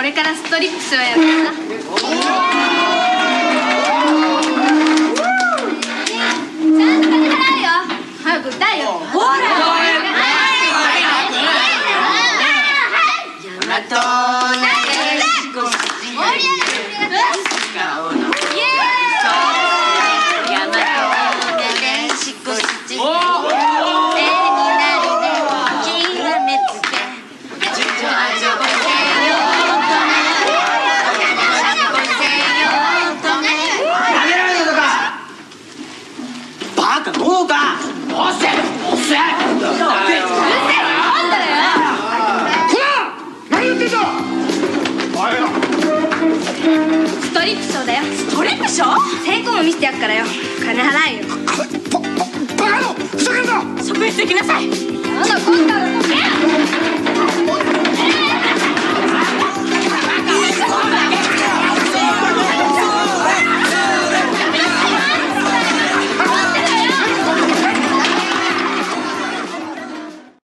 れからストリップスをやるんだ。ちゃんと金払うよ。早く歌えよ。ほら。ストリップショーだよ。ストリップショー？成功も見せてやっからよ。金払えよ。 バカ野郎、ふざけんな！ 職員室行きなさい。やだ、今回は